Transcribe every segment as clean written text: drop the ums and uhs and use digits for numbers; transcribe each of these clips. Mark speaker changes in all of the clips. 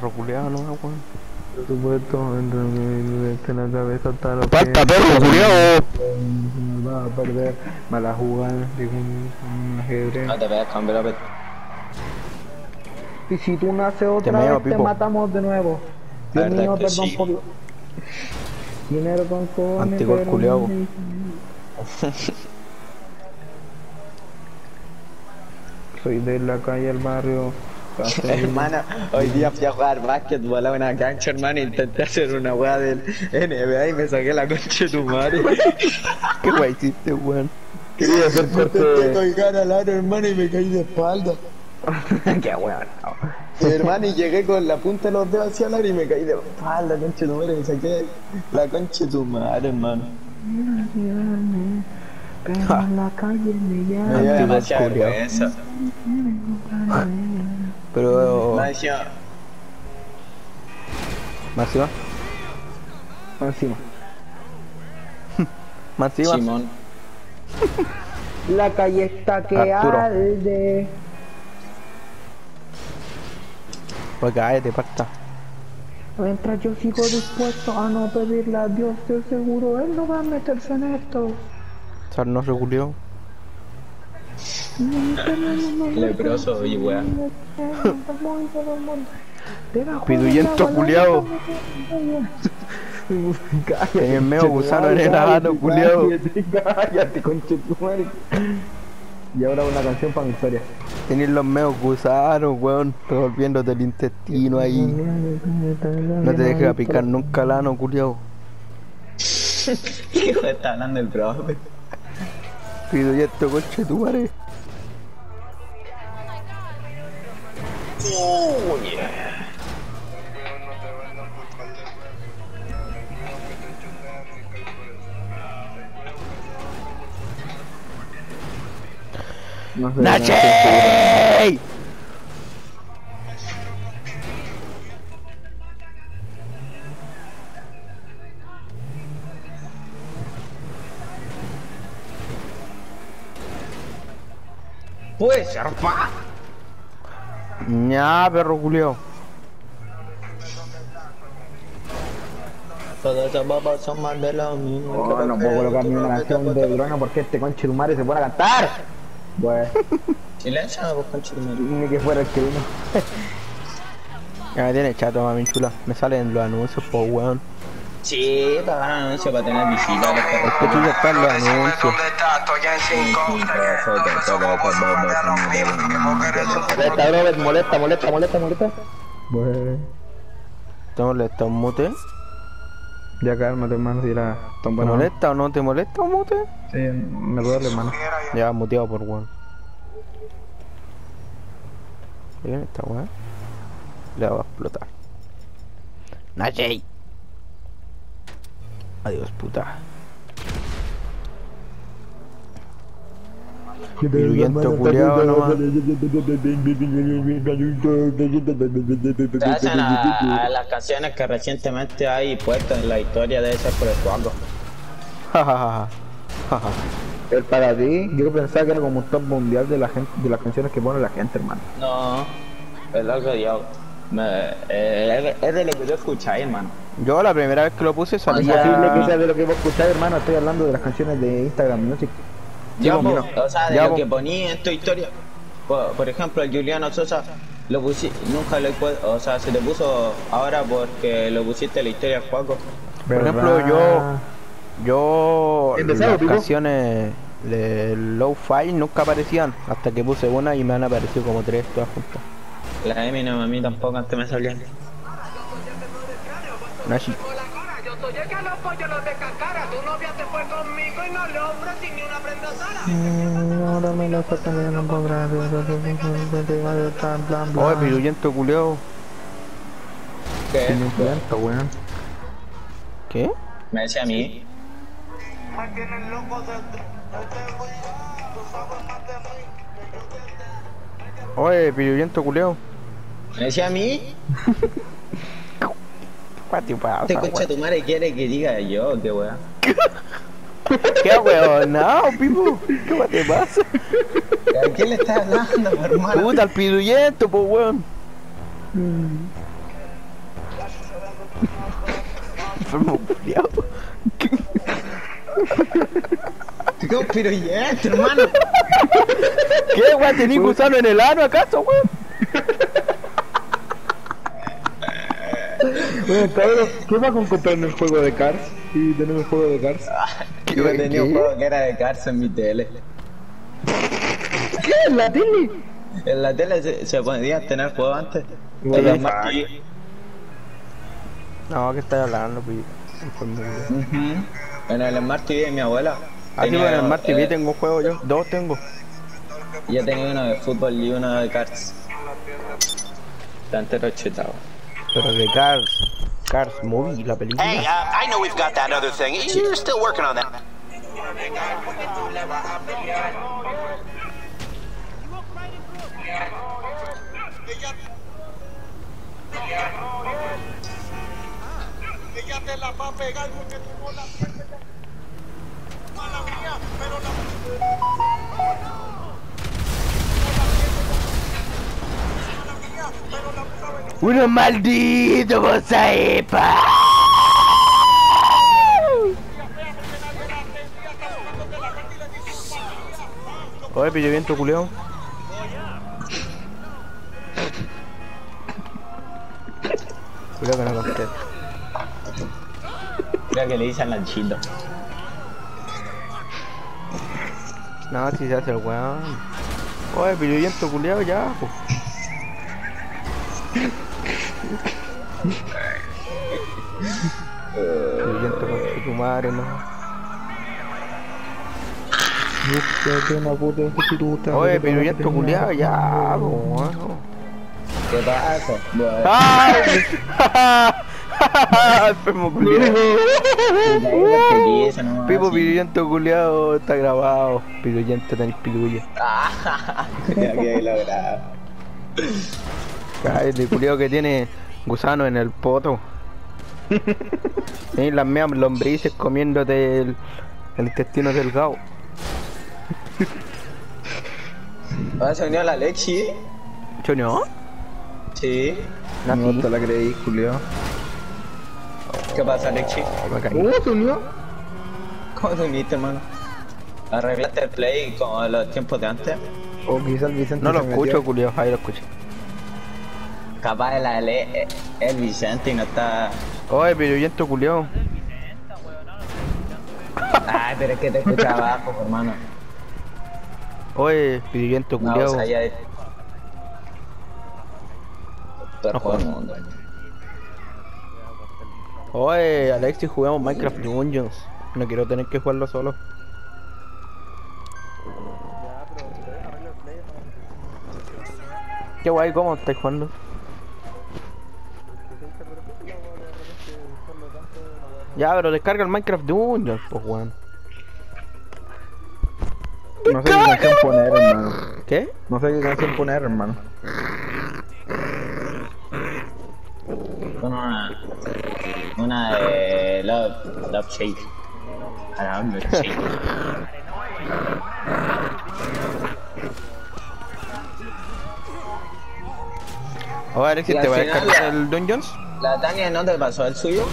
Speaker 1: perro culiado, no, weón.
Speaker 2: Por supuesto, en la cabeza está lo que...
Speaker 1: ¡Falta perro culiado!
Speaker 2: Va a perder, mala jugada, digo un ajedrez.
Speaker 3: No te veas, cambio la pet.
Speaker 2: Y si tú naces otra
Speaker 1: meo,
Speaker 2: vez, te
Speaker 1: Pipo.
Speaker 2: matamos de nuevo.
Speaker 3: La
Speaker 2: Dios
Speaker 3: verdad
Speaker 2: mío,
Speaker 3: que
Speaker 2: perdón
Speaker 3: sí.
Speaker 2: por lo... Dinero con cojones,
Speaker 1: Antigol
Speaker 2: pero...
Speaker 1: culiao.
Speaker 2: Soy de la calle, el barrio.
Speaker 3: Hermano, hoy día fui a jugar básquetbol a una cancha, hermano, intenté hacer una weá del NBA y me saqué la concha de tu madre.
Speaker 1: ¿Qué weón hiciste, weón?
Speaker 2: Quería hacer
Speaker 3: Intenté colgar al aro, hermano, y me caí de espalda.
Speaker 2: Qué weón.
Speaker 3: Hermano, y llegué con la punta de los dedos hacia el aro y me caí de espalda, concha de tu madre, me saqué la concha de tu madre, hermano.
Speaker 2: Pero en la calle me llama.
Speaker 3: Me dio
Speaker 1: Antiguo
Speaker 3: demasiada
Speaker 1: culiao.
Speaker 3: vergüenza.
Speaker 1: Pero...
Speaker 3: Más encima,
Speaker 1: ¿Más encima?
Speaker 2: Encima.
Speaker 1: ¿Más encima?
Speaker 3: Simón.
Speaker 2: La calle está que
Speaker 1: Arturo.
Speaker 2: arde.
Speaker 1: Pues cállate, parta.
Speaker 2: Mientras yo sigo dispuesto a no pedirle a Dios, estoy seguro Él no va a meterse en esto.
Speaker 1: Sarno se culiao.
Speaker 3: Leproso y weá.
Speaker 1: Piduyento culiao. Tenía el medio gusano en el ano, culiao.
Speaker 2: Cállate, conchetumare. Y ahora una canción para mi historia.
Speaker 1: Tenés los meos gusanos, weón, revolviéndote el intestino ahí. No te dejes picar nunca el ano, culiao.
Speaker 3: ¿Qué hijo está hablando el profe?
Speaker 1: Piduyento, coche tu madre.
Speaker 2: No sé,
Speaker 1: ¡Nachi!
Speaker 3: Puede ser, pa.
Speaker 1: Ña, perro culiao.
Speaker 3: Todos esos bobos son más de lo mismo.
Speaker 2: Oh, no puedo colocar ni una canción de Bruno porque este conchetumare se pone a cantar. Pues,
Speaker 3: Silencio, no, pues conchetumare.
Speaker 2: ni que fuera el que vino.
Speaker 1: Ya me tiene chato, mami chula. Me salen los anuncios, po, weón.
Speaker 3: Sí, pagar anuncio para tener visitas.
Speaker 1: Es que tú ya estás en los anuncios.
Speaker 2: Molesta, Robert, molesta. Pues,
Speaker 1: ¿Te molesta un mute?
Speaker 2: ya cálmate, hermano, si era tan
Speaker 1: ¿Te
Speaker 2: bueno.
Speaker 1: molesta o no te molesta un mute?
Speaker 2: Sí, me duele, hermano.
Speaker 1: Ya, muteado por weón. Bien, esta weón. Le va a explotar. Nachi. Adiós, puta. Virulento culiao nomás.
Speaker 3: Se hacen a las canciones que recientemente hay puestas en la historia de ese por el juego.
Speaker 1: Jajaja. Jaja.
Speaker 2: El para ti, yo pensaba que era como un top mundial de la gente, de las canciones que pone la gente, hermano.
Speaker 3: No, es lo que yo. Es de lo que yo escuché, hermano.
Speaker 1: Yo la primera vez que lo puse
Speaker 2: Es
Speaker 1: salía...
Speaker 2: posible que sea de lo que vos escucháis, hermano. Estoy hablando de las canciones de Instagram Music.
Speaker 3: Ya,
Speaker 1: pues,
Speaker 3: po,
Speaker 1: mira.
Speaker 3: o sea, de
Speaker 1: Ya,
Speaker 3: lo
Speaker 1: po.
Speaker 3: que ponía en tu historia. Por ejemplo, el Juliano Sosa lo pusiste, nunca lo o sea, se te puso ahora porque lo pusiste en la historia del juego.
Speaker 1: Por ejemplo, yo
Speaker 2: ¿Empezado,
Speaker 1: las
Speaker 2: Pipo?
Speaker 1: canciones de Low-Fi nunca aparecían hasta que puse una y me han aparecido como 3 todas juntas.
Speaker 3: La Eminem a mí tampoco antes me salían.
Speaker 1: Nashi.
Speaker 4: Yo soy el que los pollos los descascara. Tu novia se fue conmigo y no le ofrecí ni una prenda sola.
Speaker 2: Ahora me lo sacan de un poco
Speaker 1: Oye, pirulento culiao.
Speaker 3: ¿Qué?
Speaker 2: weón.
Speaker 1: ¿Qué?
Speaker 3: Me decía a mí.
Speaker 4: Me tienen loco de...
Speaker 1: Oye, pirulento culiao.
Speaker 3: Me decía a mí.
Speaker 1: ¿Qué pasa,
Speaker 3: Este coche
Speaker 1: weón?
Speaker 3: tu madre quiere que diga yo, qué weá.
Speaker 1: ¿Qué weón? No, Pipo. ¿Qué te pasa?
Speaker 3: ¿A quién le estás hablando, hermano?
Speaker 1: Puta, al pirulento, po weón. Enfermo culiao.
Speaker 3: ¿Qué un piroyente, hermano?
Speaker 1: ¿Qué, weón? ¿Tenís gusano en el ano acaso, weón?
Speaker 2: Bueno, cabrón, ¿qué va con comprar el juego de Cars? Sí, tenemos el juego de Cars.
Speaker 3: Yo tenía un juego que era de Cars en mi tele.
Speaker 2: ¿Qué? ¿En la tele?
Speaker 3: En la tele se podían tener juegos antes.
Speaker 2: What
Speaker 3: En
Speaker 2: the
Speaker 3: la Smart TV.
Speaker 1: No, ¿qué estás hablando, pues? Enfermo culiao.
Speaker 3: En el Smart TV de mi abuela.
Speaker 1: Así
Speaker 3: tenía,
Speaker 1: con el Smart TV tengo juego yo. 2 tengo.
Speaker 3: Yo tenía uno de fútbol y uno de Cars. Está entero chetado.
Speaker 1: Pero de Cars Movie, la película.
Speaker 5: Hey, I know we've got that other thing. You're still working on that.
Speaker 4: Ella te la va a pegar porque tuvo la suerte de... Mala mía, pero la...
Speaker 1: ¡Uno maldito cosa epa! Oye, pillo viento culiao. Cuidado que no conté.
Speaker 3: Creo que le dicen lanchito.
Speaker 1: No, si se hace el weón. Oye, pillo viento culiao ya, pues. Pillo viento con tu madre, no. Oye, pillo viento culiao ya, pues, weón.
Speaker 3: ¿Qué pasa? Bueno,
Speaker 1: ¡Ah! Enfermo culiao. Pipo
Speaker 3: Pipo
Speaker 1: Pirullento culiao está grabado. Pirullento tenés pirulla.
Speaker 3: Ya que logrado.
Speaker 1: Cállate, culiao que tiene gusano en el poto. Tienes las mismas lombrices comiéndote el intestino delgado.
Speaker 3: ¿Ahora se unió la Lexi?
Speaker 1: ¿Choño?
Speaker 3: Sí.
Speaker 1: Nací.
Speaker 2: te la creí, Julio.
Speaker 3: ¿Qué pasa, Lexi?
Speaker 1: Me caí.
Speaker 2: ¿Se unió?
Speaker 3: ¿Cómo te uniste, hermano? ¿Arreglaste el play como los tiempos de antes?
Speaker 2: O quizás el Vicente
Speaker 1: No lo
Speaker 2: se
Speaker 1: escucho,
Speaker 2: metió.
Speaker 1: culiao. Ahí lo escucho.
Speaker 3: Capaz el Vicente y no está...
Speaker 1: Oye, Pirullento culiao.
Speaker 3: Ay, pero es que te escucha abajo, hermano.
Speaker 1: Oye, Pirullento
Speaker 3: No,
Speaker 1: culiao.
Speaker 3: o sea, ya es... Todo
Speaker 1: No
Speaker 3: el juego del
Speaker 1: juego.
Speaker 3: mundo.
Speaker 1: Oye, Alexis, jugamos Minecraft Dungeons. No quiero tener que jugarlo solo. Qué guay, ¿cómo estáis jugando? Ya, pero descarga el Minecraft Dungeons, pues weón.
Speaker 2: No sé qué canción poner, hermano.
Speaker 1: ¿Qué?
Speaker 2: No sé qué canción poner, hermano.
Speaker 3: Con una de Love Shade. Around Love Shade.
Speaker 1: Oye, Alexis,
Speaker 3: Y
Speaker 1: ¿te
Speaker 3: al
Speaker 1: va a
Speaker 3: final
Speaker 1: descargar el Dungeons?
Speaker 3: ¿La Tania no te pasó el suyo?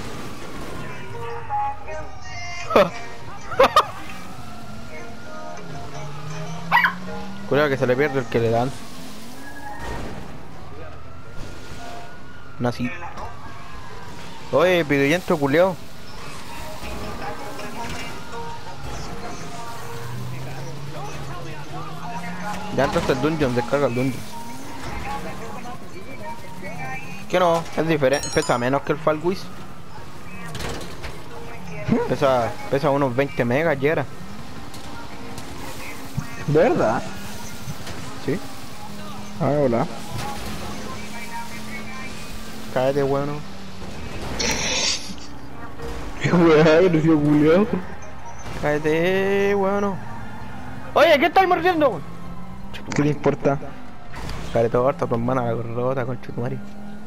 Speaker 1: Cuidado que se le pierde el que le dan. Nací. Oye, Pirullento culiao. Ya entraste el Dungeon, descarga el Dungeon. Que no, es diferente, pesa menos que el Fall Guys. Pesa unos 20 megas ya era.
Speaker 2: ¿De verdad?
Speaker 1: Sí.
Speaker 2: Ah, hola.
Speaker 1: Cállate, bueno.
Speaker 2: Qué weá, que recibo Julio.
Speaker 1: Cállate, bueno. Oye, ¿qué estáis mordiendo?
Speaker 2: ¿Qué te importa?
Speaker 1: Cállate, harta tu hermana la gorrota con chutumari.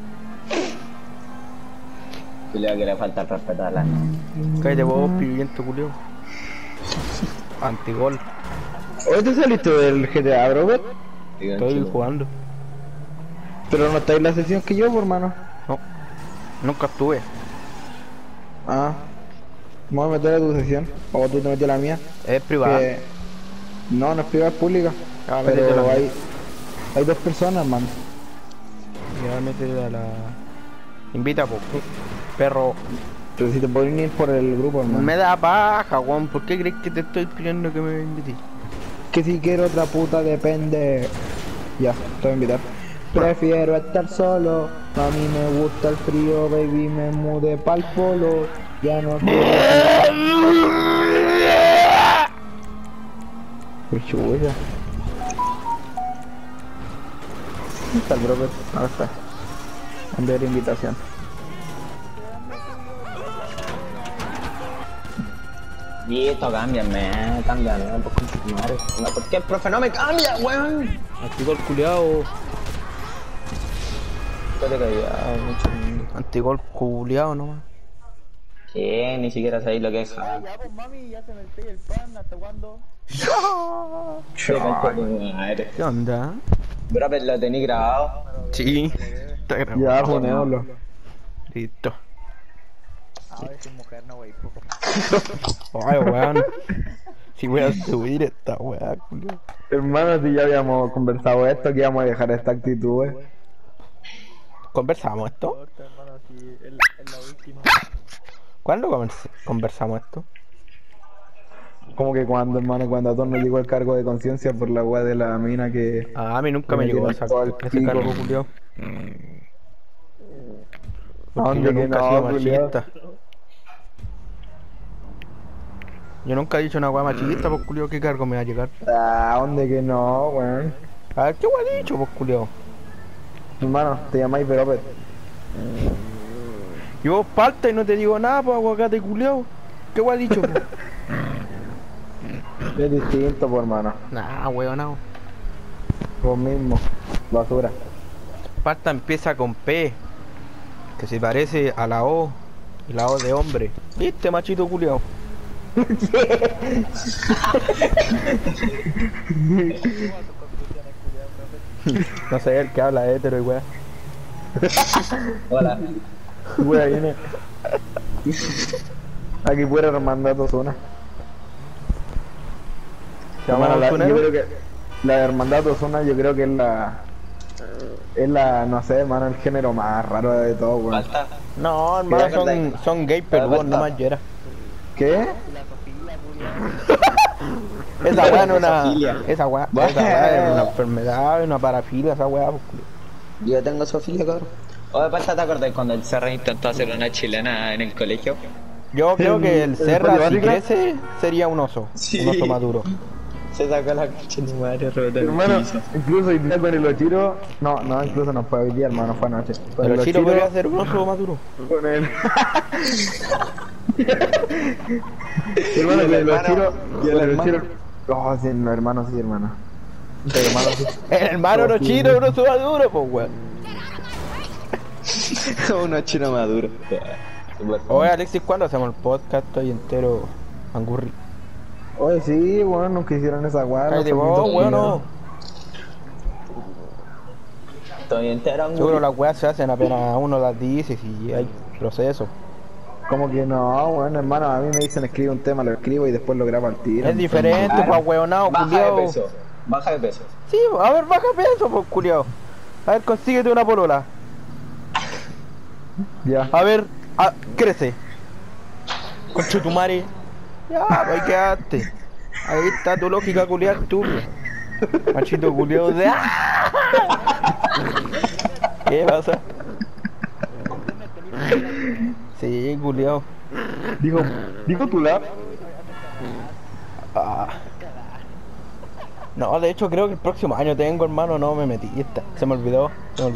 Speaker 3: Julio, que le falta el respeto a la...
Speaker 1: Cállate vos, pibiento culio. Antigol.
Speaker 2: ¿Hoy te saliste del GTA, Robert?
Speaker 1: Estoy jugando.
Speaker 2: Pero no estáis en la sesión que yo, hermano.
Speaker 1: No. Nunca estuve.
Speaker 2: Ah. ¿Me voy a meter a tu sesión? ¿O tú te metes a la mía?
Speaker 1: Es privada.
Speaker 2: Que... No, no es privada, es pública.
Speaker 1: Ah, métete a la
Speaker 2: Pero
Speaker 1: mía.
Speaker 2: hay dos personas, man.
Speaker 1: Ya métete a la... Invita, po. Perro.
Speaker 2: Pero si te pueden ir por el grupo, hermano.
Speaker 1: Me da paja, weón. ¿Por qué crees que te estoy pidiendo que me invites?
Speaker 2: Que si quiero otra puta depende. Ya, te voy a invitar. Prefiero estar solo. A mí me gusta el frío, baby. Me mudé pa'l polo. Ya no quiero. Qué chulla. ¿Dónde está el brother? Ahora está. Enviar invitación.
Speaker 3: Listo, cámbiame, ¿por qué el profe no me cambia, weón?
Speaker 1: Antigol culiao.
Speaker 3: Estoy callado, mucho.
Speaker 1: Antigol culiao nomás.
Speaker 3: ¿Qué? Ni siquiera sabéis lo que es.
Speaker 2: Ya, pues mami, ya se me pega el pan. ¿Hasta cuándo?
Speaker 3: Madre.
Speaker 1: ¿Qué onda?
Speaker 3: Bro, pero lo tení grabado.
Speaker 1: Sí. Está grabado.
Speaker 2: Ya, ponémoslo.
Speaker 1: Listo.
Speaker 2: A ver si mujer no, wey.
Speaker 1: Ay, weón. Si voy a subir esta weá, culiao.
Speaker 2: Hermano, si ya habíamos conversado esto, que íbamos a dejar esta actitud,
Speaker 1: ¿Conversamos esto? ¿Cuándo conversamos esto?
Speaker 2: Como que cuando, hermano, cuando a todos nos llegó el cargo de conciencia por la weá de la mina que...
Speaker 1: A mí nunca me llegó ese cargo, culiao. Porque
Speaker 2: ¿Dónde
Speaker 1: yo
Speaker 2: que
Speaker 1: nunca he
Speaker 2: no,
Speaker 1: sido
Speaker 2: culiao?
Speaker 1: machista. Yo nunca he dicho una weá machista, pues culiao, ¿qué cargo me va a llegar?
Speaker 2: Ah, ¿dónde que no, weón?
Speaker 1: A ver, ¿qué weá he dicho, pues culiao?
Speaker 2: Hermano, te llamáis Veropet.
Speaker 1: Y vos falta y no te digo nada, pues aguacate culiao. ¿Qué weá he dicho, pues?
Speaker 2: Es distinto, pues, hermano.
Speaker 1: Nah, weón, no.
Speaker 2: Vos mismo. Basura.
Speaker 1: Falta empieza con P, que se parece a la O, y la O de hombre. ¿Viste, machito culiao? No sé, el que habla hetero y weá.
Speaker 3: Hola.
Speaker 2: Wea, viene. Aquí fuera Hermandad Ozuna.
Speaker 1: ¿Hermano
Speaker 2: Yo
Speaker 1: Ozunero?
Speaker 2: creo que la Hermandad Ozuna, yo creo que es la, no sé, hermano, el género más raro de todo, weón.
Speaker 3: Falta.
Speaker 1: No, hermano,
Speaker 3: ¿Qué?
Speaker 1: son gay peludos, no más yera.
Speaker 2: ¿Qué?
Speaker 1: Esa weá no es una.
Speaker 3: Zoofilia.
Speaker 1: Esa weá es una enfermedad, una parafilia, esa weá, pues, culiao.
Speaker 3: Yo tengo Sofía, cabrón. Oye, Palta, ¿te acordás cuando el Serra intentó hacer una chilena en el colegio?
Speaker 1: Yo creo que el Serra, si
Speaker 2: política?
Speaker 1: crece, sería un oso.
Speaker 3: Sí.
Speaker 1: Un oso maduro.
Speaker 3: Se sacó la cacha de madre, rebotó en
Speaker 2: Hermano,
Speaker 3: el piso.
Speaker 2: incluso hoy día con el Ochiro, no, incluso no fue hoy día, hermano, fue anoche. Con
Speaker 1: Pero
Speaker 2: el
Speaker 1: Chiro
Speaker 2: Ochiro-
Speaker 1: podría ser un oso maduro.
Speaker 2: Con el... hermano, con el Ochiro...
Speaker 3: y el
Speaker 2: con el
Speaker 3: hermano.
Speaker 2: Ochiro... Oh, sí, no, hermano, sí, hermano. Sí, hermano, sí.
Speaker 1: El hermano no Chiro es un oso maduro, pues weón.
Speaker 3: Una china madura.
Speaker 1: Oye, Alexis, ¿cuándo hacemos el podcast? Estoy entero angurri.
Speaker 2: Oye, sí, bueno, nunca hicieron esa weá.
Speaker 1: Ay, de
Speaker 2: los
Speaker 1: vos,
Speaker 2: permisos
Speaker 1: weón,
Speaker 2: primero.
Speaker 1: no.
Speaker 3: Estoy entero,
Speaker 1: Seguro las weas se hacen apenas uno las dice y hay proceso.
Speaker 2: Como que no, bueno, hermano, a mí me dicen escribe un tema, lo escribo y después lo grabo al tiro.
Speaker 1: Es diferente,
Speaker 3: Claro.
Speaker 1: pues weonado,
Speaker 3: Baja de
Speaker 1: culiao.
Speaker 3: peso. Baja de peso.
Speaker 1: Sí, a ver, baja peso, pues culiao. A ver, consíguete una polola.
Speaker 2: Ya.
Speaker 1: A ver, crece. Concho tu madre. Ya, pues ahí quedaste. Ahí está tu lógica culiao estúpida. Machito culiao de. ¿Qué pasa? Sí, culiao.
Speaker 2: Dijo tu lab.
Speaker 1: Ah. No, de hecho creo que el próximo año tengo, hermano, no me metí. Se me olvidó.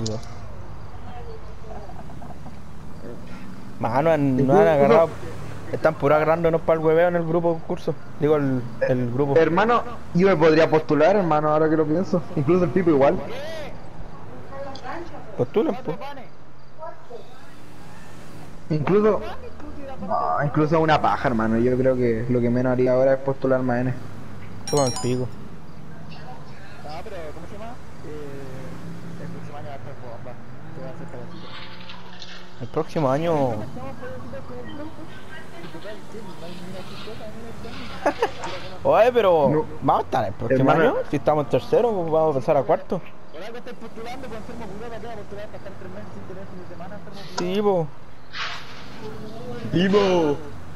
Speaker 1: Mano, no han agarrado. Están pura agarrándonos para el hueveo en el grupo curso. Digo, el grupo.
Speaker 2: Hermano, yo me podría postular, hermano, ahora que lo pienso. Incluso el tipo igual.
Speaker 1: Postulen, pues.
Speaker 2: Incluso una paja, hermano. Yo creo que lo que menos haría ahora es postular más N.
Speaker 1: Toma el pico. El próximo año. Oye, pero
Speaker 2: No.
Speaker 1: vamos a estar el próximo
Speaker 2: Hermano.
Speaker 1: año. Si estamos en tercero, pues vamos a pasar a cuarto. Sí, po.
Speaker 3: ¡Vivo!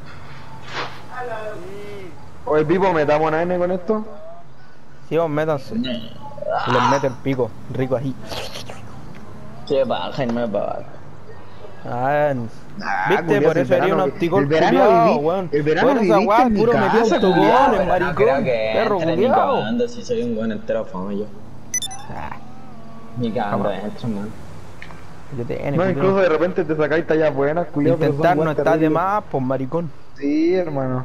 Speaker 2: Oye, Pipo, ¿metamos una N con esto?
Speaker 1: Sí, vos métanse. Y les mete el pico, rico ahí.
Speaker 3: Qué baja, no me baja.
Speaker 1: Ah, viste,
Speaker 2: culiao,
Speaker 1: por
Speaker 2: el
Speaker 1: eso haría un
Speaker 2: verano-
Speaker 1: opticol
Speaker 2: el verano
Speaker 1: culiao,
Speaker 2: viví-
Speaker 1: weón.
Speaker 2: el verano
Speaker 1: Por esa
Speaker 2: viviste
Speaker 1: weá,
Speaker 2: en mi
Speaker 1: puro
Speaker 2: casa,
Speaker 1: metido
Speaker 2: culiao.
Speaker 1: autogoles,
Speaker 3: No
Speaker 1: maricón.
Speaker 3: creo que
Speaker 1: Perro
Speaker 3: entre ni
Speaker 1: culiao.
Speaker 3: cagando si soy un buen entero fama yo.
Speaker 1: Ah,
Speaker 3: Ni cagando entro, man.
Speaker 1: yo te
Speaker 2: No, incluso de repente te sacáis tallas buenas, culiao. pero son
Speaker 1: intentar no
Speaker 2: weas
Speaker 1: está de
Speaker 2: terribles.
Speaker 1: más, pues maricón.
Speaker 2: Sí, hermano.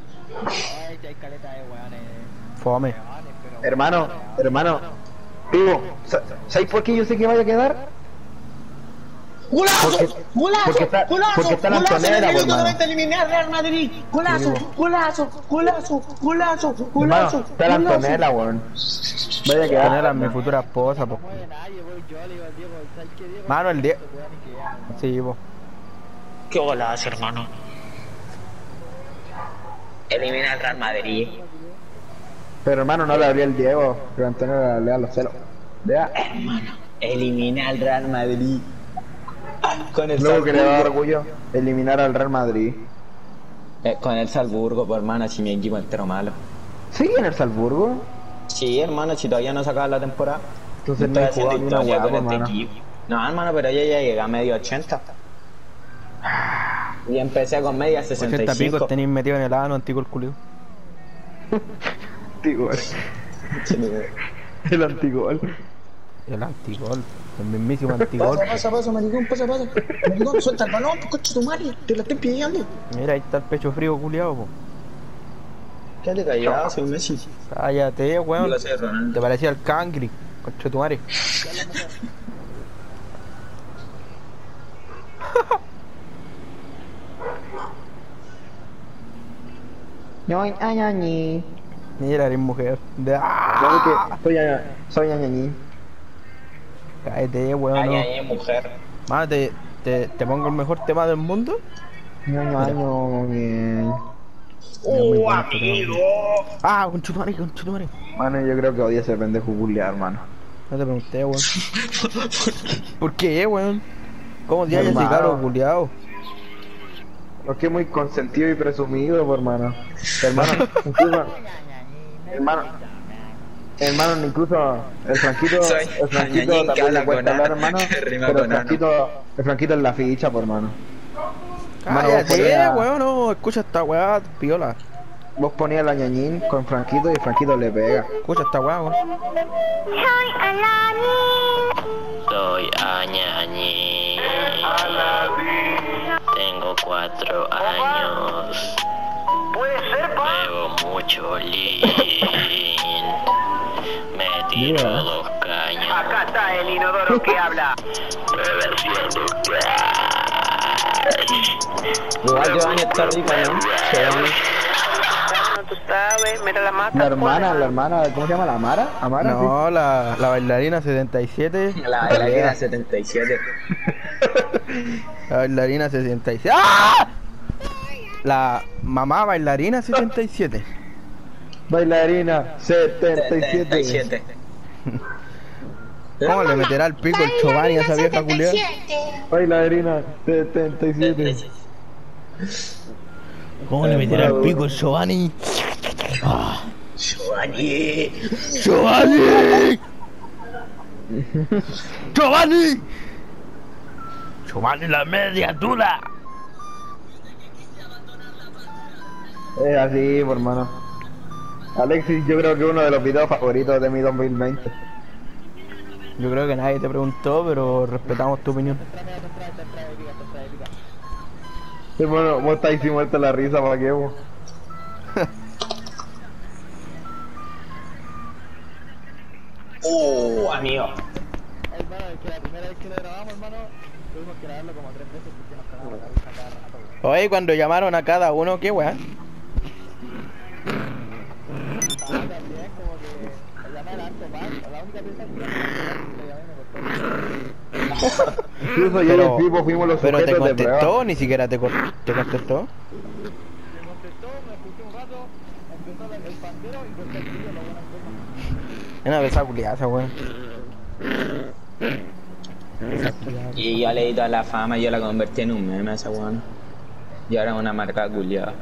Speaker 1: Fome.
Speaker 2: Hermano, Pipo, ¿sabes por qué yo sé que vaya a quedar?
Speaker 3: ¡Golazo!
Speaker 2: Porque-
Speaker 3: ¡Golazo!
Speaker 2: porque está-
Speaker 3: ¡Golazo!
Speaker 2: porque está la
Speaker 3: ¡Golazo!
Speaker 2: Antonella,
Speaker 3: En el minuto
Speaker 2: por mano.
Speaker 3: 90 eliminé al Real Madrid. ¡Golazo! ¡Golazo! ¡Golazo! ¡Golazo!
Speaker 2: Hermano,
Speaker 3: ¡Golazo!
Speaker 2: está la
Speaker 3: ¡Golazo!
Speaker 2: Antonella, weón. Vaya a
Speaker 1: Tener a
Speaker 2: quedar.
Speaker 1: mi futura esposa, pues. Mano, el día. Sí, pues.
Speaker 3: ¡Qué golazo, hermano! Elimina al Real Madrid.
Speaker 2: Pero hermano, no le hablé al Diego, que Antonella le da los celos. Vea,
Speaker 3: Elimina al Real Madrid. Con el
Speaker 2: luego que le va a dar
Speaker 3: Salzburgo.
Speaker 2: orgullo eliminar al Real Madrid.
Speaker 3: Con el Salzburgo, por hermano, si mi equipo entero malo.
Speaker 2: ¿Sigue en el Salzburgo?
Speaker 3: Sí, hermano, si todavía no sacaba la temporada.
Speaker 2: Entonces no
Speaker 3: Estoy
Speaker 2: he
Speaker 3: haciendo
Speaker 2: jugado ni una
Speaker 3: historia
Speaker 2: hueá,
Speaker 3: con este
Speaker 2: hermano.
Speaker 3: equipo. No, hermano, pero yo ya llegué a medio 80. Y empecé con media
Speaker 1: 80 picos
Speaker 3: 65.
Speaker 1: tenéis metido en el ano antiguo el culio.
Speaker 2: Antigol. El antigol.
Speaker 1: El antigol. El mismísimo antigol.
Speaker 3: Pasa, maricón, pasa. Maricón, suelta el balón, coche tu madre, te lo estoy pidiendo.
Speaker 1: Mira, ahí está el pecho frío culiao, po.
Speaker 3: Quédate callado, soy Messi.
Speaker 1: Cállate, weón.
Speaker 3: Yo soy Ronaldo.
Speaker 1: Te parecía el Cangri, concha de tu madre.
Speaker 2: Ñoñañañi.
Speaker 1: Mira, eres mujer.
Speaker 2: Yo que soy ñañañi.
Speaker 1: Cállate, weón. No.
Speaker 3: Ay, mujer.
Speaker 1: Mano, te pongo el mejor tema del mundo.
Speaker 2: Ñoñañoñi.
Speaker 3: Amigo.
Speaker 1: Ah, concha de tu madre, concha de tu madre.
Speaker 2: Mano, yo creo que odia ese pendejo culiao, hermano.
Speaker 1: No te pregunté, weón. ¿Por qué, weón? ¿Cómo odias ese
Speaker 2: Hermano.
Speaker 1: caro culiao?
Speaker 2: Porque es muy consentido y presumido, por hermano. Hermano, incluso. Hermano, incluso el Franquito
Speaker 3: Soy ñañín que
Speaker 2: también
Speaker 3: habla
Speaker 2: le cuesta
Speaker 3: con
Speaker 2: hablar,
Speaker 3: ano,
Speaker 2: hermano.
Speaker 3: que rima
Speaker 2: Pero
Speaker 3: con ano.
Speaker 2: el Franquito es la ficha, por hermano. Mano, vos
Speaker 1: Cállate,
Speaker 2: ponías-
Speaker 1: weón, no, escucha esta weá, piola.
Speaker 2: Vos ponías la ñañín con Franquito y Franquito le pega.
Speaker 1: Escucha esta weá, weón.
Speaker 6: Soy Añañi. Tengo 4 años.
Speaker 4: Puede ser, pa.
Speaker 6: Bebo mucho lean. Me tiro 2 caños.
Speaker 4: Acá está el inodoro que habla.
Speaker 3: Igual Giovanni está rico, ¿no? Giovanni.
Speaker 4: Bueno, tú sabes, mira la mata.
Speaker 2: La hermana, ¿cómo se llama? ¿La Amara? ¿Amara?
Speaker 1: No, la bailarina 77.
Speaker 3: La bailarina 77.
Speaker 1: La bailarina 77. ¡Ah! La mamá bailarina 77.
Speaker 2: Sí. Bailarina 77.
Speaker 3: 77.
Speaker 1: ¿Cómo le meterá el pico el Giovanni a esa vieja culiada?
Speaker 2: Bailarina 77.
Speaker 1: ¿Cómo le meterá el pico el Giovanni?
Speaker 3: Giovanni.
Speaker 1: ¡Giovanni! ¡Giovanni! ¡Giovanni la media dura!
Speaker 2: Es así, por hermano. Alexis, yo creo que uno de los videos favoritos de mi 2020.
Speaker 1: Yo creo que nadie te preguntó, pero respetamos tu opinión.
Speaker 2: Hermano, vos estáis muerto la risa, ¿para qué vos?
Speaker 3: Amigo.
Speaker 1: Oye, cuando llamaron a cada uno, ¿qué weá?
Speaker 2: Incluso yo y el Pipo fuimos los
Speaker 1: Pero te
Speaker 2: sujetos de
Speaker 1: contestó,
Speaker 2: prueba.
Speaker 1: ni siquiera te contestó. Es una besa culiaza, weón.
Speaker 3: Y yo le di toda la fama, yo la convertí en un meme a esa weón. Y ahora es una marca culiada.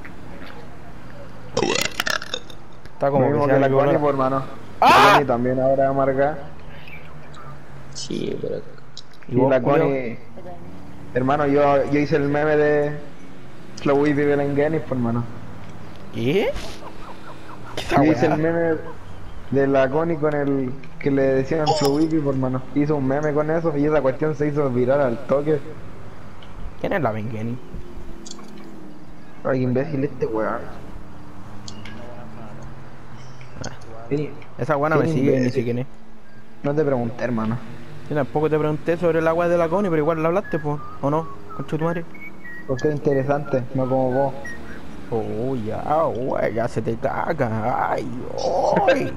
Speaker 1: Está
Speaker 2: Lo
Speaker 1: como
Speaker 2: mismo
Speaker 1: que
Speaker 2: que
Speaker 1: se
Speaker 2: la
Speaker 1: algo,
Speaker 2: Connie,
Speaker 1: ¿no?
Speaker 2: por hermano.
Speaker 1: ¡Ah!
Speaker 2: La Connie también ahora es amarga.
Speaker 3: Sí, pero...
Speaker 2: Y
Speaker 1: vos,
Speaker 2: la
Speaker 1: culeo?
Speaker 2: Connie... Hermano, yo hice el meme de Slow Easy Belenguenis, por hermano.
Speaker 1: ¿Qué?
Speaker 2: Yo hice el meme de la Connie con el que le decían Flow Easy, por hermano. Hizo un meme con eso y esa cuestión se hizo viral al toque.
Speaker 1: ¿Quién es la Bengueni?
Speaker 2: Ay, imbécil este weón. Sí,
Speaker 1: Esa guana me
Speaker 2: Qué
Speaker 1: sigue y ni
Speaker 2: imbécil.
Speaker 1: sé quién es.
Speaker 2: no te pregunté, hermano.
Speaker 1: Yo tampoco te pregunté sobre el agua de la Connie, pero igual la hablaste, pues, ¿o no? Concha tu madre.
Speaker 2: Porque es interesante, no como vos.
Speaker 1: Oh, ya, güey, ya se te caga. Ay, ay.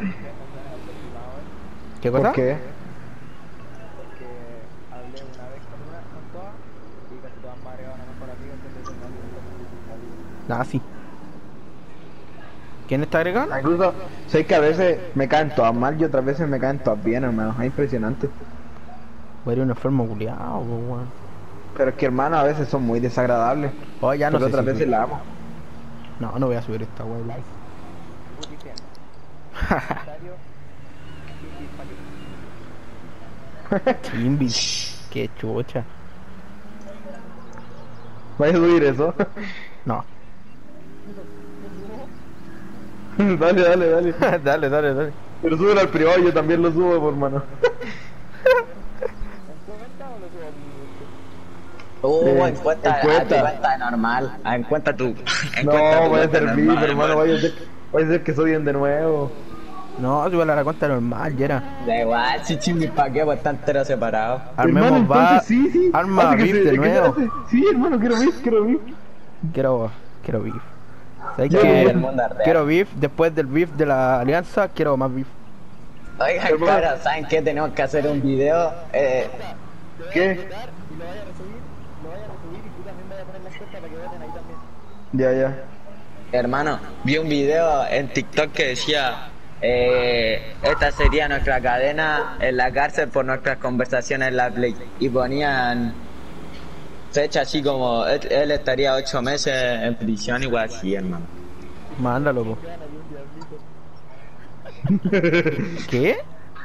Speaker 1: ¿Qué cosa?
Speaker 2: ¿Por qué?
Speaker 1: Nada, sí. ¿Quién está agregando?
Speaker 2: Incluso, sé que a veces me caen todas mal y otras veces me caen todas bien, hermano. Es impresionante.
Speaker 1: Voy a ir a un enfermo culiado, weón.
Speaker 2: Pero es que, hermano, a veces son muy desagradables.
Speaker 1: Oh, ya no
Speaker 2: Pero
Speaker 1: sé
Speaker 2: otras
Speaker 1: si
Speaker 2: veces la amo.
Speaker 1: No, no voy a subir esta weón live. Kimby, qué chucha.
Speaker 2: ¿Vas a subir eso?
Speaker 1: No.
Speaker 2: Dale, dale, dale.
Speaker 1: Dale, dale, dale.
Speaker 2: Pero súbelo al privado, yo también lo subo, por hermano.
Speaker 3: encuentra a tu cuenta normal. Encuentra tu...
Speaker 2: No, voy a ser VIP, hermano. Vaya a ser que soy bien de nuevo.
Speaker 1: No, súbela a la cuenta normal, ya era.
Speaker 3: Da igual, si chingui pa' qué, pues están enteros separados.
Speaker 1: Armemos
Speaker 2: Hermano,
Speaker 1: va.
Speaker 2: entonces sí.
Speaker 1: Arma
Speaker 2: Hace que
Speaker 1: beef
Speaker 2: se-
Speaker 1: de
Speaker 2: que se
Speaker 1: nuevo.
Speaker 2: hace. Sí, hermano, quiero beef.
Speaker 1: Quiero beef. ¿Sabes
Speaker 2: Ya,
Speaker 1: qué?
Speaker 3: el mundo real.
Speaker 1: Quiero beef, después del beef de la alianza, quiero más beef.
Speaker 3: Oigan,
Speaker 2: Hermano.
Speaker 3: cara, ¿saben qué? Tenemos que hacer un video.
Speaker 2: ¿Qué? Ya.
Speaker 3: Hermano, vi un video en TikTok que decía: esta sería nuestra cadena en la cárcel por nuestras conversaciones en la Play. Y ponían fecha así como él estaría 8 meses en prisión, igual así, hermano.
Speaker 1: Mándalo, po. ¿Qué?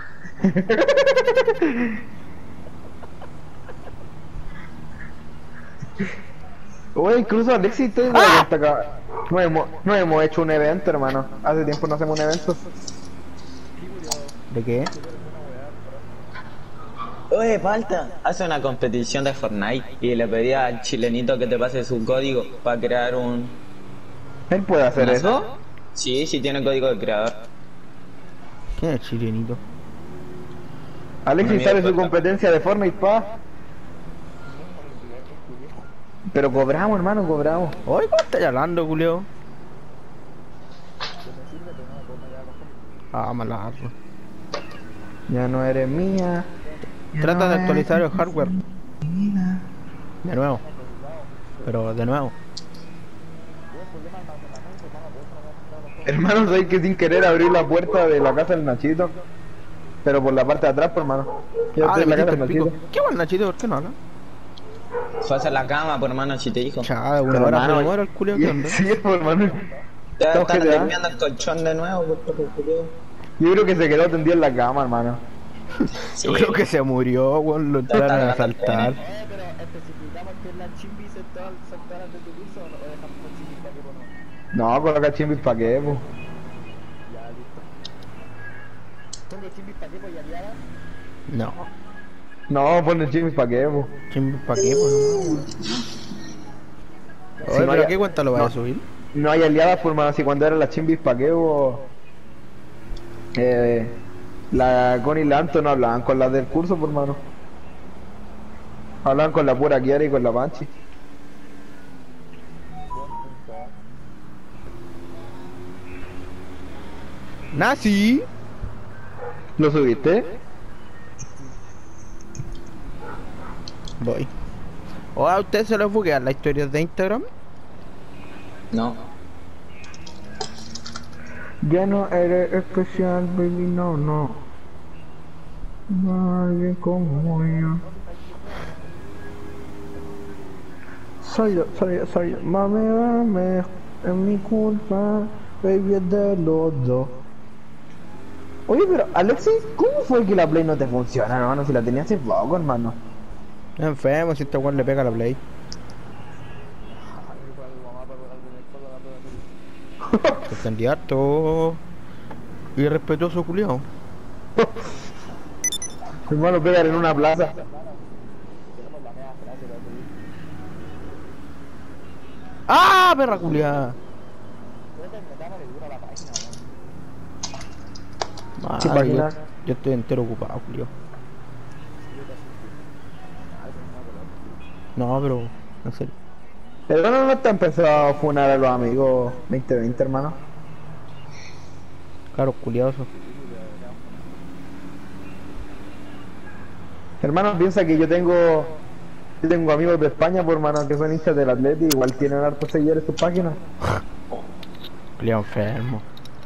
Speaker 2: Oye, incluso Alexis te digo
Speaker 1: ¡Ah!
Speaker 2: que hasta acá. No hemos hecho un evento, hermano. Hace tiempo no hacemos un evento.
Speaker 1: ¿De qué?
Speaker 3: Oye, falta. Hace una competición de Fortnite y le pedí al chilenito que te pase su código para crear un...
Speaker 2: ¿Él puede hacer
Speaker 3: una
Speaker 2: eso?
Speaker 3: sala. Sí, sí tiene código de creador.
Speaker 1: ¿Quién es el chilenito?
Speaker 2: Alexis
Speaker 3: No me
Speaker 2: sale
Speaker 3: di
Speaker 2: su
Speaker 3: cuenta.
Speaker 2: competencia de Fortnite, pa. Pero cobramos, hermano, cobramos.
Speaker 1: Oye, ¿cómo estás hablando, culio? Ah, malardo.
Speaker 2: Ya no eres mía. ya
Speaker 1: Trata
Speaker 2: no
Speaker 1: de
Speaker 2: eres
Speaker 1: actualizar el hardware.
Speaker 2: mía.
Speaker 1: De nuevo. Pero de nuevo.
Speaker 2: Hermano, soy que sin querer abrir la puerta de la casa del Nachito. Pero por la parte de atrás, por hermano. Yo
Speaker 1: Ah,
Speaker 2: estoy
Speaker 1: le
Speaker 2: en la casa
Speaker 1: metiste
Speaker 2: del
Speaker 1: el pico.
Speaker 2: Nachito.
Speaker 1: ¿Qué bueno, Nachito? ¿Por qué no acá?
Speaker 3: Fue a hacer la cama, por hermano, si te dijo.
Speaker 1: Chá, una
Speaker 2: Pero,
Speaker 1: hora
Speaker 2: hermano,
Speaker 1: se demora el culio, ¿qué onda?
Speaker 2: Sí, por hermano.
Speaker 3: Ya
Speaker 2: Estamos
Speaker 3: están
Speaker 2: GTA.
Speaker 3: terminando el colchón de nuevo, por
Speaker 2: Yo creo que se quedó tendido en la cama, hermano.
Speaker 1: Yo creo que se murió, weón, lo entraron a
Speaker 3: Está
Speaker 1: asaltar.
Speaker 2: No, coloca chimbis pa' qué, po.
Speaker 1: No.
Speaker 2: No, ponle chimbis pa' qué, po.
Speaker 1: ¿Para qué, pues? Oye,
Speaker 2: no
Speaker 1: pero
Speaker 2: haya-
Speaker 1: ¿qué cuenta lo vas
Speaker 2: no.
Speaker 1: a subir?
Speaker 2: No hay aliadas, por hermano. Si cuando era la chimbis pa' qué, po. La Connie y la Anto no hablaban con las del curso, por hermano. Hablaban con la pura Kiara y con la Panchi.
Speaker 1: Nazi.
Speaker 2: ¿Lo subiste?
Speaker 1: Voy. ¿O a ustedes se les buguean las historias de Instagram?
Speaker 3: No.
Speaker 2: Ya no eres especial, baby, no, no. Nadie como yo. Soy yo. Mami, es mi culpa, baby, es de los dos. Oye, pero Alexis, ¿cómo fue que la Play no te funciona, hermano? Si la tenías hace poco, hermano.
Speaker 1: Enfermo, si este weón le pega a la Play. Te entendí harto. Irrespetuoso culiao.
Speaker 2: Hermano, pegar en una plaza.
Speaker 1: ¡Ah, perra culiao!
Speaker 2: Sí,
Speaker 1: Madre,
Speaker 2: página.
Speaker 1: yo estoy entero ocupado, culiao. No, pero, en serio.
Speaker 2: Hermano, no está empezado a funar a los amigos 2020, hermano.
Speaker 1: Claro, culiaoso.
Speaker 2: Hermano, piensa que yo tengo amigos de España, por hermano, que son hinchas del Atleti, igual tienen hartos seguidores en sus páginas.
Speaker 1: Culiao enfermo.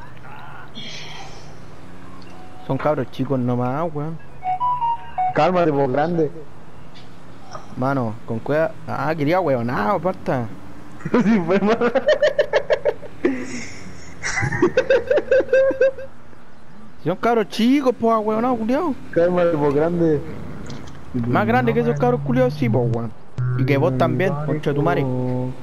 Speaker 1: Son cabros chicos nomás, weón.
Speaker 2: Cálmate, vos grande.
Speaker 1: Mano, con cueva. Ah, quería weonado, aparta.
Speaker 2: Sí, fue, hermano.
Speaker 1: Son cabros chicos, pues, weonado, culiao.
Speaker 2: Cálmate, vos grande.
Speaker 1: Más grande que esos cabros culiados, sí, pues, weón. Y que vos también, concha tu madre.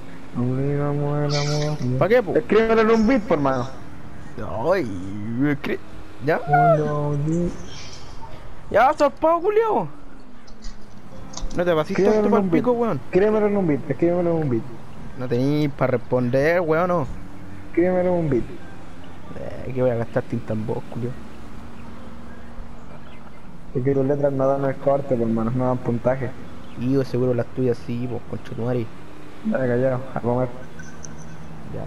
Speaker 1: ¿Para qué, pues?
Speaker 2: Escríbelo en un beat, por hermano.
Speaker 1: Ay, ¿ya? Ya, zarpado, culiao. No te pasiste
Speaker 2: Escríbelo
Speaker 1: esto
Speaker 2: en
Speaker 1: para
Speaker 2: un
Speaker 1: el
Speaker 2: beat.
Speaker 1: pico, weón.
Speaker 2: Escríbelo en un beat, escríbelo en un beat.
Speaker 1: No tenís para responder, weón, no.
Speaker 2: Escríbelo en un beat.
Speaker 1: Que voy a gastar tinta en vos, culiao.
Speaker 2: Es que tus letras no dan el corte, por hermano, no dan puntaje.
Speaker 1: Y yo seguro las tuyas sí, pues, concha tu madre.
Speaker 2: Dale callado, a comer.
Speaker 1: Ya,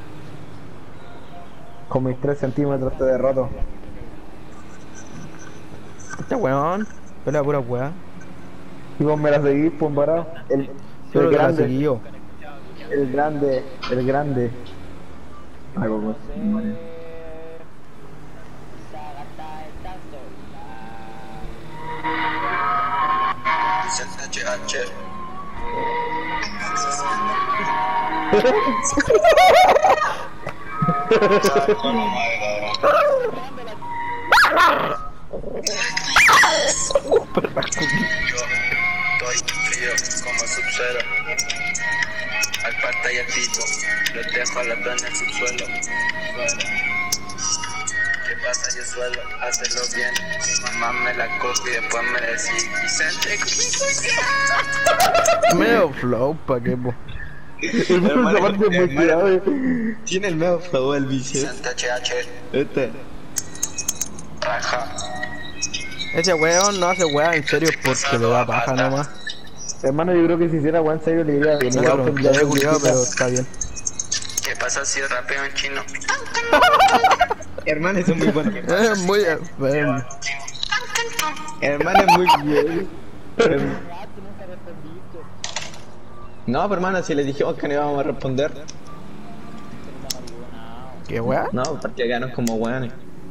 Speaker 2: Con mis 3 centímetros te derroto.
Speaker 1: este weón, pelea pura weá.
Speaker 2: Y vos me la seguís, pues, parado.
Speaker 1: Solo te la seguí yo.
Speaker 2: El grande. Algo más.
Speaker 7: Estoy frío como subsuelo. Al parta y al pico, los dejo a las dos en el subsuelo. ¿Qué pasa? Yo suelo hacerlo bien. Mamá me la copia y después me decís Vicente con
Speaker 1: Medio flow, pa' qué, po.
Speaker 2: Esa parte es muy clave.
Speaker 3: Tiene el medio flow el bici.
Speaker 7: Vicente HH.
Speaker 3: Este.
Speaker 7: Raja.
Speaker 1: Ese weón no hace weá en serio porque le da paja nomás.
Speaker 2: Hermano, yo creo que si hiciera weón serio le iría bien.
Speaker 1: No
Speaker 2: Igual
Speaker 1: lo
Speaker 2: tendría
Speaker 1: sé,
Speaker 2: que
Speaker 1: culiao,
Speaker 2: quitar.
Speaker 1: pero está bien.
Speaker 7: ¿Qué pasa si rapeo en chino?
Speaker 3: Hermano, es muy bueno.
Speaker 1: Es muy enfermo.
Speaker 3: Hermano, es muy bien. No, pero hermano, si le dijimos que no íbamos a responder.
Speaker 1: ¿Qué weá?
Speaker 3: No, porque quedamos como weones.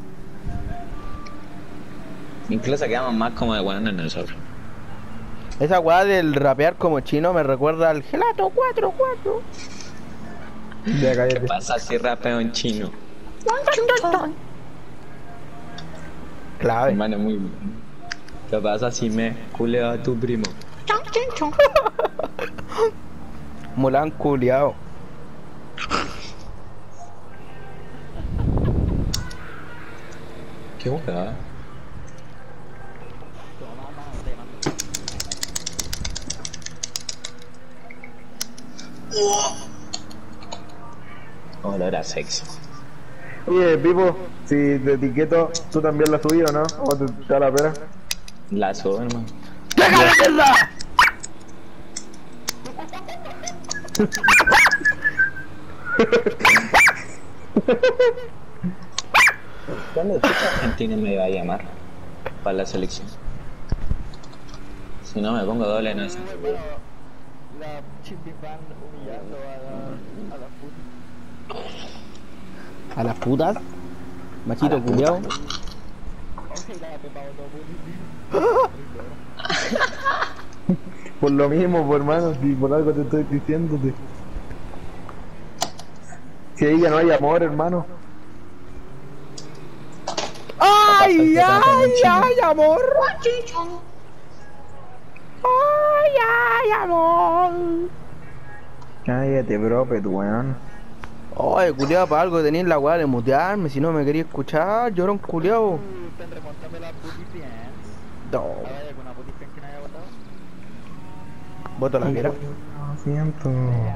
Speaker 3: Incluso quedamos más como de weones nosotros.
Speaker 1: Esa weá del rapear como chino me recuerda al Gelato 4-4.
Speaker 2: Ya
Speaker 3: ¿Qué
Speaker 2: cállate.
Speaker 3: pasa si rapeo en chino?
Speaker 1: Clave.
Speaker 3: Hermano, muy bien. ¿Qué pasa si me culeo a tu primo?
Speaker 1: Mulan culiao.
Speaker 3: ¿Qué weá? Olor a sexo.
Speaker 2: Oye, Pipo, si te etiqueto, ¿tú también la subí o no? ¿O te da la pena?
Speaker 3: La subo, hermano.
Speaker 1: ¡Déjala mierda!
Speaker 3: ¿Cuándo chucha Argentina me iba a llamar para la selección? Si no me pongo doble en eso.
Speaker 2: La Chippy fan humillando a las putas.
Speaker 1: ¿A las putas? Machito culiao.
Speaker 2: Por lo mismo, por hermano, si por algo te estoy diciéndote. Si ahí ya no hay amor, hermano.
Speaker 1: ¡Ay, ay, ay, amor! ¡Ay, ay, amor!
Speaker 2: Cállate, bro, tu weón.
Speaker 1: Oye, culiao, para algo tenéis la weá de mutearme, si no me quería escuchar, llorón culiao. No. Voto la mira.
Speaker 2: Lo siento.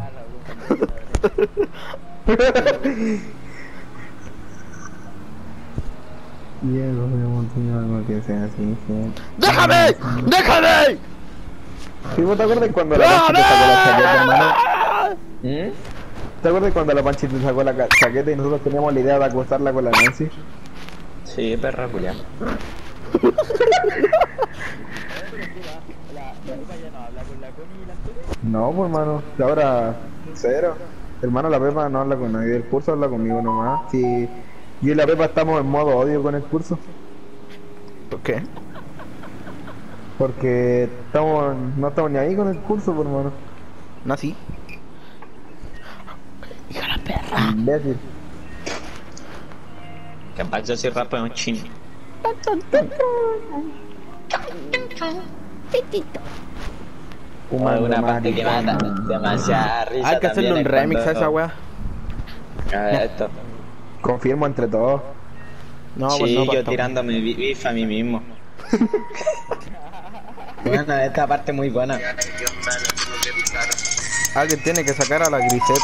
Speaker 2: Diego, me montaña algo que sea así, sí.
Speaker 1: ¡Déjame! ¡Déjame!
Speaker 2: ¿Sí, vos te acuerdas cuando la Panchi te sacó la chaqueta, hermano? ¿Te acuerdas cuando la Panchi te sacó la chaqueta y nosotros teníamos la idea de acostarla con la Nancy?
Speaker 3: Sí, perra culiao.
Speaker 2: No, pues hermano, ahora cero. Hermano, la Pepa no habla con nadie del curso, habla conmigo nomás. Si yo y la Pepa estamos en modo odio con el curso.
Speaker 1: ¿Por qué?
Speaker 2: Porque no estamos ni ahí con el curso, pues hermano.
Speaker 1: No, sí. Hija de la perra.
Speaker 2: Imbécil.
Speaker 3: Capaz yo soy rapa un chino.
Speaker 2: Fumando
Speaker 3: Una parte que
Speaker 2: marihuana.
Speaker 3: mata demasiada risa.
Speaker 1: Hay que hacerle un
Speaker 3: también
Speaker 1: remix a
Speaker 3: cuando-
Speaker 1: esa weá.
Speaker 3: A ver, esto.
Speaker 2: Confirmo entre todos.
Speaker 1: No,
Speaker 3: Sí,
Speaker 1: pues no,
Speaker 3: yo
Speaker 1: basta.
Speaker 3: tirándome bif a mí mismo. Bueno, esta parte es muy buena.
Speaker 1: Alguien tiene que sacar a la Grisette.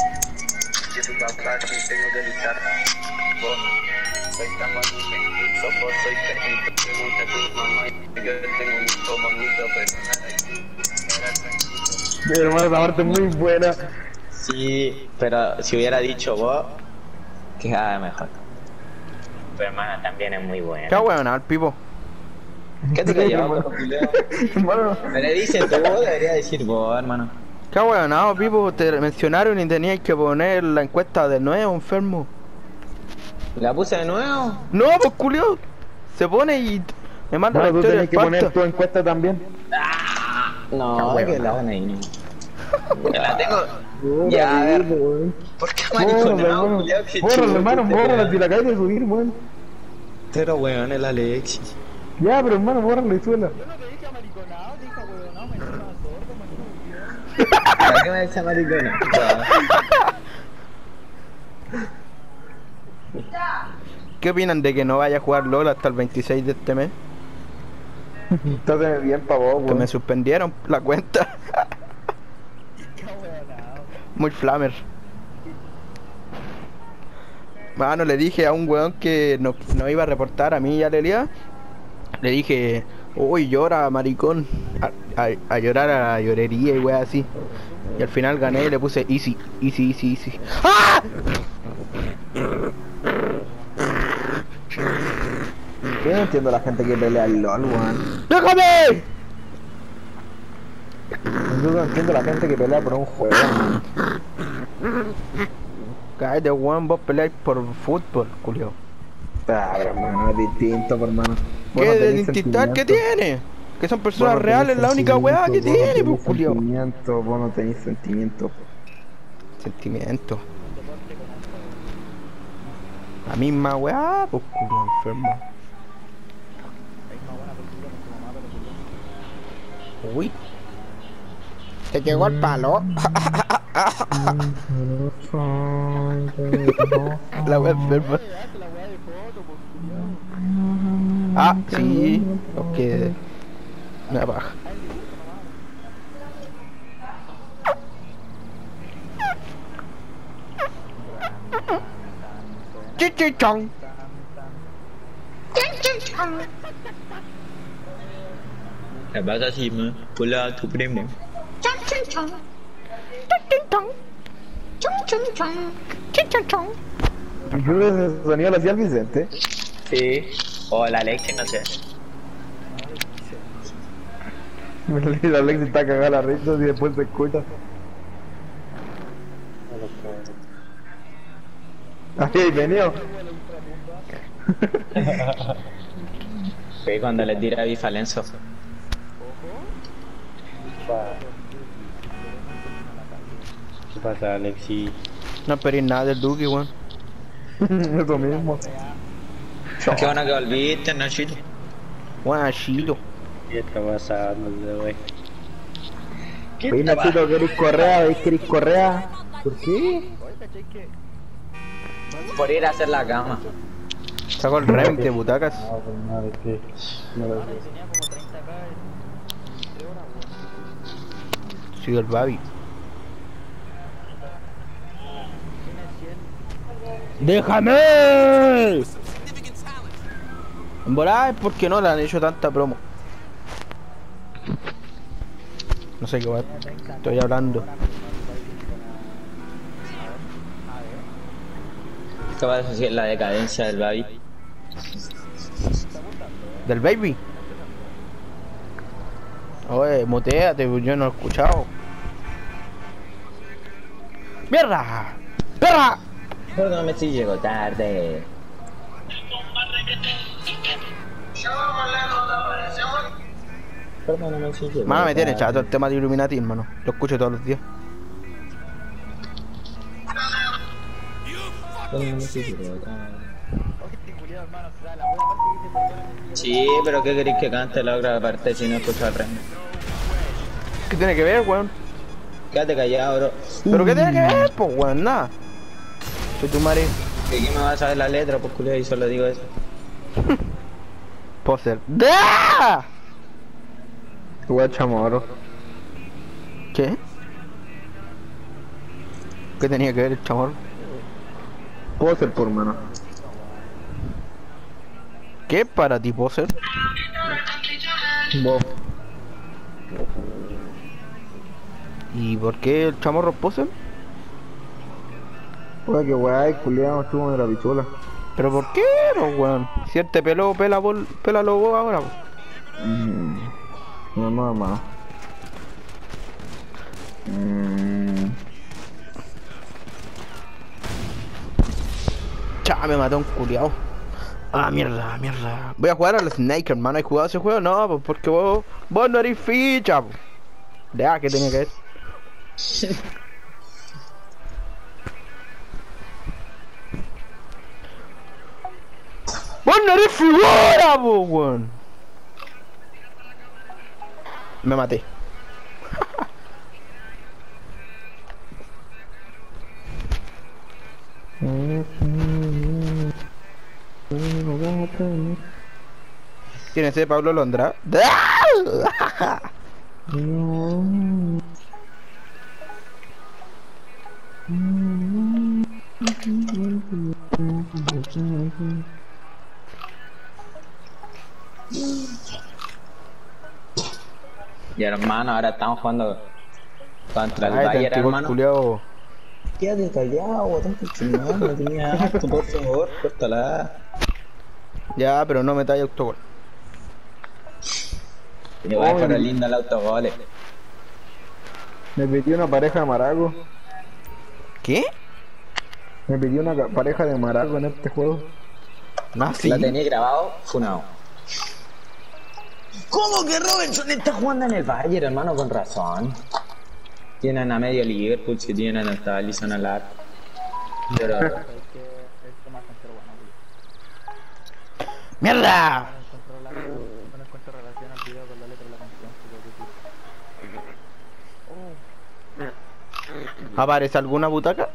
Speaker 2: Hermano, esa parte es muy buena.
Speaker 3: Sí, pero si hubiera dicho vos, quedaba mejor. Tu hermana también es muy buena.
Speaker 1: ¿Qué weón al pipo?
Speaker 3: ¿Qué te callado,
Speaker 2: hermano?
Speaker 3: culeo?
Speaker 2: Hermano,
Speaker 3: Me le dice tú, debería decir vos, hermano.
Speaker 1: ¿Qué weón, pipo? Te mencionaron y tenías que poner la encuesta de nuevo, enfermo.
Speaker 3: ¿La puse de nuevo?
Speaker 1: No, pues culio. Se pone y me manda
Speaker 2: bueno,
Speaker 1: la
Speaker 2: tú
Speaker 1: historia
Speaker 2: tenés que
Speaker 1: del
Speaker 2: poner
Speaker 1: pasto.
Speaker 2: tu encuesta también.
Speaker 3: No,
Speaker 1: Qué
Speaker 3: que la van ahí. La tengo.
Speaker 2: Bórralo,
Speaker 3: Ya, a ver.
Speaker 2: weón.
Speaker 3: ¿Por qué
Speaker 2: Bórralo,
Speaker 3: mariconado,
Speaker 2: hermano.
Speaker 3: culiao? Qué
Speaker 2: Bórralo,
Speaker 3: chulo,
Speaker 2: hermano,
Speaker 3: este
Speaker 2: bórralo.
Speaker 3: weón.
Speaker 2: Si la acabas de subir, weón.
Speaker 3: Pero weón, el Alexis.
Speaker 2: Ya, pero hermano, bórralo y suela.
Speaker 3: ¿Para qué me dice maricona?
Speaker 1: ¿Qué opinan de que no vaya a jugar LOL hasta el 26 de este mes?
Speaker 2: Entonces bien pa' vos,
Speaker 1: Que
Speaker 2: weón.
Speaker 1: me suspendieron la cuenta. Muy flamer. Mano, le dije a un weón que no iba a reportar a mí y a Lelia. Le dije, uy, llora, maricón. A llorar a la llorería y weá así. Y al final gané y le puse easy, easy, easy, easy. ¡Ah!
Speaker 2: Yo no entiendo a la gente que pelea al LOL, weón.
Speaker 1: ¡Déjame!
Speaker 2: Yo no entiendo a la gente que pelea por un juego.
Speaker 1: Cállate, weón, vos peleáis por fútbol, culio.
Speaker 2: Ah, pero hermano, es distinto, por hermano.
Speaker 1: ¿Qué de distintar que tiene? Que son personas reales, la única weá que tiene, pues, culio.
Speaker 2: Sentimiento, vos no tenés sentimiento.
Speaker 1: Sentimiento. La misma weá, pues, culio, enfermo. Uy. Te llegó el palo. La wea enferma. Ah, sí. Ok. Me apaga. Chichichón.
Speaker 3: ¿Qué pasa así, man? Pula a tu primo.
Speaker 2: Yo creo que ese sonido lo hacía el Vicente.
Speaker 3: Sí. O el Alexis, no sé.
Speaker 2: La Alexis está cagada la risa y después se escucha. Ahí, venido.
Speaker 3: Fue cuando le tira bifa a Lenzo.
Speaker 8: ¿Qué pasa, Alexi?
Speaker 1: No esperéis nada del Duque, weón.
Speaker 2: Eso mismo.
Speaker 3: Qué bueno que volviste, Nachito.
Speaker 1: Guachito.
Speaker 8: ¿Qué está pasando, güey?
Speaker 2: Oye, Nachito, ¿querés correa? ¿Veis querés correa? ¿Por qué?
Speaker 3: Por ir a hacer la cama.
Speaker 1: Saco el remix de butacas.
Speaker 8: No, pues nada, ¿qué? No lo sé.
Speaker 1: Sigo el Babi. ¡Déjame! En volada es porque no le han hecho tanta promo. No sé qué va. Estoy hablando.
Speaker 3: ¿Qué va a decir la decadencia del Babi?
Speaker 1: ¿Del Baby? Oye, muteate, yo no lo he escuchado. ¡Mierda! ¡Perra!
Speaker 3: Perdóname si llego tarde. Perdóname si llego
Speaker 1: Mano, me tiene
Speaker 3: tarde.
Speaker 1: chato el tema de Illuminati, hermano. Lo escucho todos los días.
Speaker 3: Perdóname si llego tarde. Sí, pero ¿qué queréis que cante la otra parte si no escucho el ritmo?
Speaker 1: ¿Qué tiene que ver, weón?
Speaker 3: Quédate callado, bro.
Speaker 1: ¿Pero qué tiene que ver, pues, weón? Nada. Soy tu madre.
Speaker 3: ¿De qué me vas a saber la letra, pues, culio? Y solo digo eso.
Speaker 1: Poser. ¡Da!
Speaker 2: Tu guay chamorro.
Speaker 1: ¿Qué? ¿Qué tenía que ver el chamorro?
Speaker 2: Puedo ser por mano.
Speaker 1: ¿Qué es para ti, Poser?
Speaker 2: Vos.
Speaker 1: ¿Y por qué el chamorro es Poser?
Speaker 2: Oye, que guay, culiado, estuvo en la pichula.
Speaker 1: ¿Pero por qué, pues, weón? Si él te peló, pélalo vos ahora, pues.
Speaker 2: No, mamá.
Speaker 1: Cha, me mató un culiao. Ah, mierda, mierda. Voy a jugar al Snake, hermano. ¿Has jugado ese juego? No, pues porque vos no eres ficha, pues. Ya, que tenía que ver. ¡Vos no eres figura, pues, weón! Me maté. ¿Quién es ese Pablo Londra?
Speaker 3: Y hermano, ahora estamos jugando contra el
Speaker 1: Ay,
Speaker 3: Bayern,
Speaker 1: te
Speaker 3: hermano.
Speaker 1: culiao.
Speaker 3: Quédate callado, botón que chingón, no tenía asco, por favor, córtala.
Speaker 1: Ya, pero no me talla autogol.
Speaker 3: Y va a fuera linda el autogol.
Speaker 2: Me pidió una pareja de maraco.
Speaker 1: ¿Qué?
Speaker 2: Me pidió una pareja de maraco en este juego.
Speaker 1: No, sí.
Speaker 3: La tenía grabado, funado. ¿Cómo que Robertson está jugando en el Bayern, hermano? Con razón. Tienen a medio Liverpool, si tienen hasta Alisson al arco. Pero...
Speaker 1: ¡Mierda! ¿Aparece alguna butaca?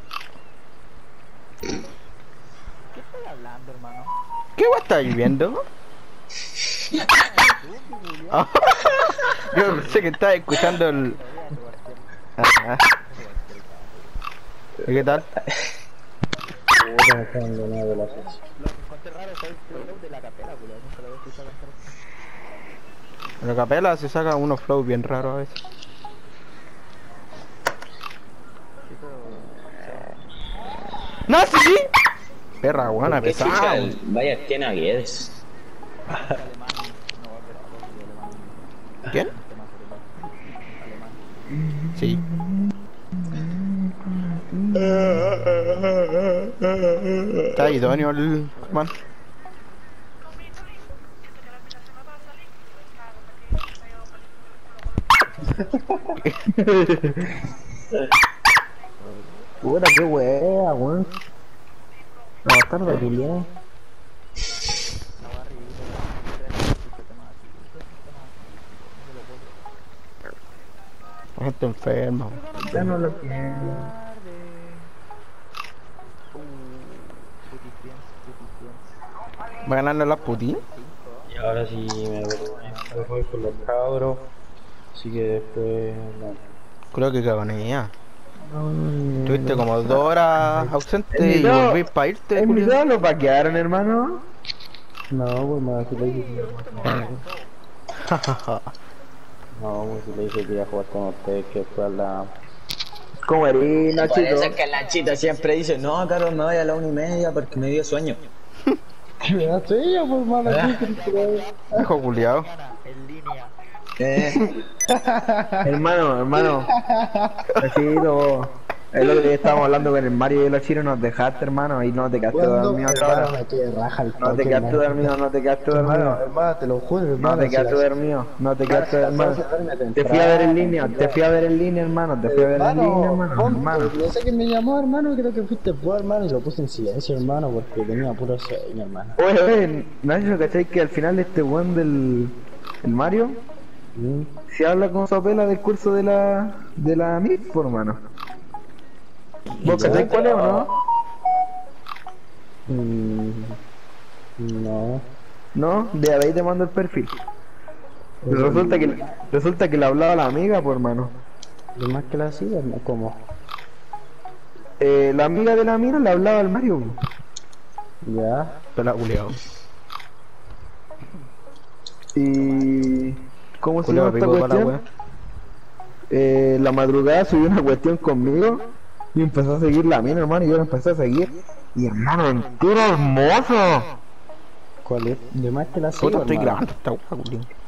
Speaker 1: ¿Qué guay estáis viendo? Yo sé que estaba escuchando el... ¿Y qué tal? En la capela se saca unos flows bien raros a veces. ¡No, sí! Perra buena,
Speaker 3: ¿Qué chucha
Speaker 1: pesada.
Speaker 3: el Bayern tiene a Guedes?
Speaker 1: ¿Quién? Sí. Está idóneo el man.
Speaker 2: Puta, qué wea, weón. La bastarda culiada.
Speaker 1: La gente enferma.
Speaker 2: Ya no lo quiero.
Speaker 1: ¿Va ganando la Putin?
Speaker 8: Y ahora sí me voy con los cabros. Así que después. No.
Speaker 1: Creo que cagonía. Estuviste como 2 horas ausente y volví para irte,
Speaker 2: ¿En mi
Speaker 1: Julio.
Speaker 2: lo paquearon, hermano?
Speaker 8: No, pues más si le dije que iba a jugar. No, pues si le dije que iba a jugar con ustedes, que fue la.
Speaker 2: ¿Cómo eres,
Speaker 3: Por
Speaker 2: Nachito?
Speaker 3: eso es que Nachito siempre dice, no, Carlos, me voy a la 1:30 porque me dio sueño.
Speaker 8: ¿Qué me da sueño, pues mala
Speaker 1: Hijo culiao.
Speaker 2: Hermano. Nachito. Es lo que estábamos hablando con el Mario y los chinos, nos dejaste, hermano, y no te quedaste dormido hasta ahora.
Speaker 8: Me quedé raja el
Speaker 2: No te quedaste dormido, no te quedaste dormido.
Speaker 8: Hermano, te lo juro, hermano.
Speaker 2: No te quedaste dormido, no te quedaste hermano. Te fui a ver en línea, hermano, te fui a ver en línea, hermano.
Speaker 8: Yo sé que me llamó, hermano, creo que fuiste vos, hermano, y lo puse en silencio, hermano, porque tenía puro sueño, hermano.
Speaker 2: Oye, Nacho, ¿cachai que al final este weón del el Mario se habla con Sopela del curso de la MIP, por hermano? ¿Vos cachai cuál es o no?
Speaker 8: No.
Speaker 2: No, de ahí te mando el perfil. Resulta que le hablaba a la amiga, por hermano.
Speaker 8: ¿Y más que la hacía? ¿Cómo?
Speaker 2: La amiga de la mina le hablaba al Mario.
Speaker 8: Ya.
Speaker 1: Pela culiao.
Speaker 2: Y... ¿Cómo se
Speaker 1: Culiao,
Speaker 2: llama esta
Speaker 1: pico para la
Speaker 2: cuestión?
Speaker 1: wea.
Speaker 2: La madrugada subió una cuestión conmigo y empezó a seguir la mina, hermano, y yo la empecé a seguir. Y hermano, entero hermoso.
Speaker 8: ¿Cuál es? De más que la hacía,
Speaker 1: Puta, estoy
Speaker 8: hermano.
Speaker 1: grabando esta wea, culiao.